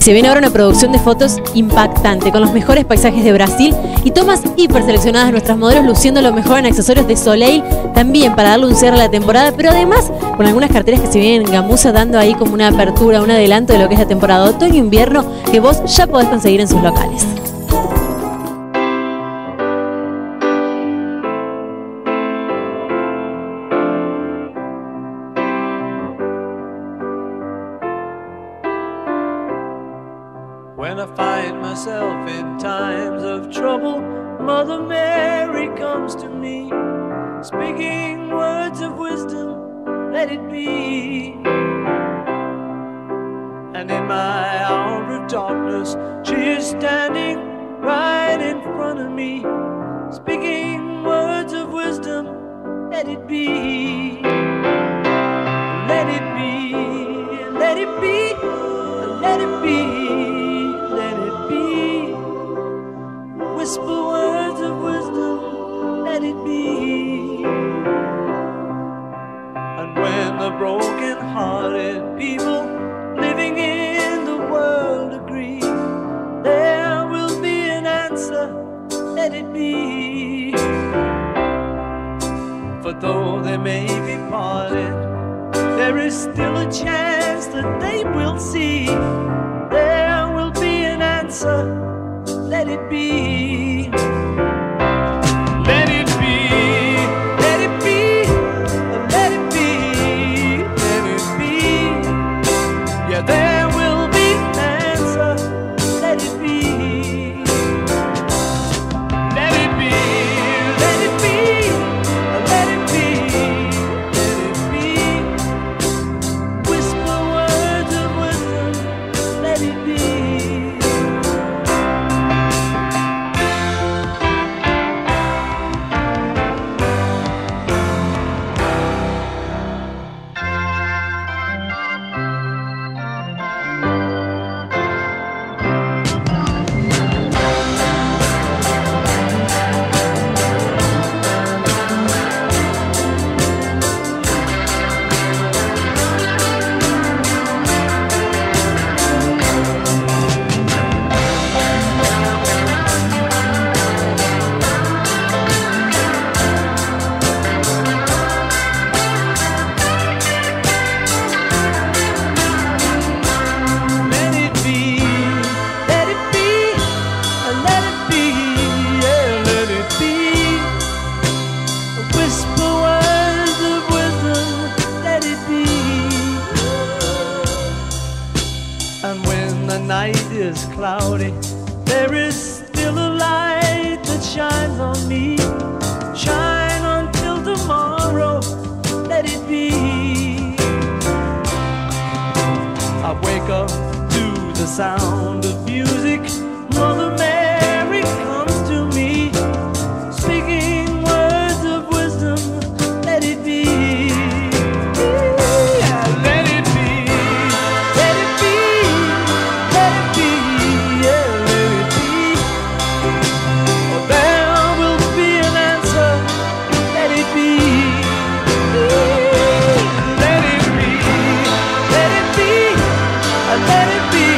se viene ahora una producción de fotos impactante, con los mejores paisajes de Brasil y tomas hiper seleccionadas de nuestras modelos luciendo lo mejor en accesorios de Soleil, también para darle un cierre a la temporada, pero además con algunas carteras que se vienen en gamuza, dando ahí como una apertura, un adelanto de lo que es la temporada otoño-invierno, que vos ya podés conseguir en sus locales. When I find myself in times of trouble, Mother Mary comes to me, speaking words of wisdom, let it be. And in my hour of darkness, she is standing right in front of me, speaking words of wisdom, let it be. Let it be, let it be, let it be. Whisper words of wisdom, let it be. And when the broken-hearted people living in the world agree, there will be an answer, let it be. For though they may be parted, there is still a chance that they will see. There will be an answer, let it be. Let it be, let it be, let it be, let it be. Yeah, there will be an answer, let it be. Let it be, let it be, let it be, let it be. Whisper words of wisdom, let it be. And when the night is cloudy, there is still a light that shines on me. Shine until tomorrow, let it be. I wake up to the sound of music. Mother Mary comes to me, speaking words of wisdom, let it be. Let it be.